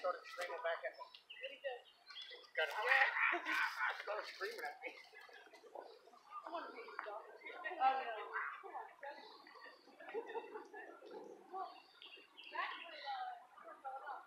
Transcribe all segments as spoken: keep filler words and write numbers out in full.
started screaming back at me. What did he do? He got a I started screaming at me. I want to be his dog. Oh, no. Come on, well, that was, uh, going up.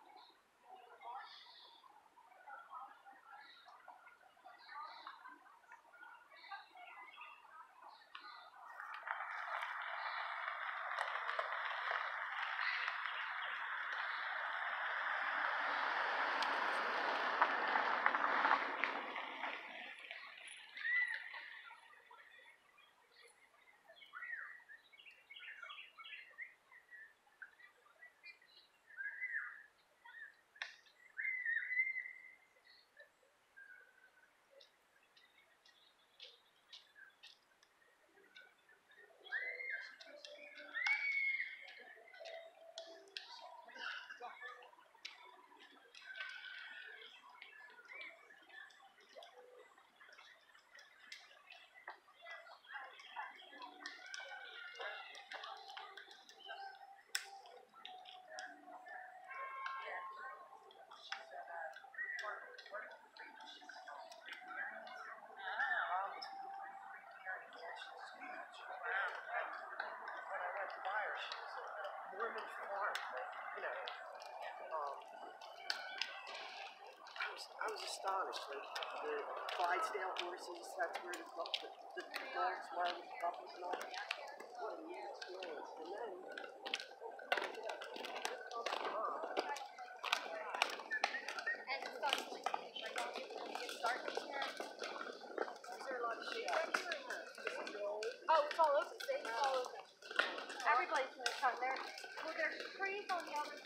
Mormon farm, you know, um, I was I was astonished. Like the Clydesdale horses, that's where the the, the dogs were with the couples and all. What a neat experience. And then, yeah, and it's starting to like it's dark in here. is there a lot of shade back here? Oh, it's all open. It's all open. Everybody's in the sun. There, well, there's trees on the other side.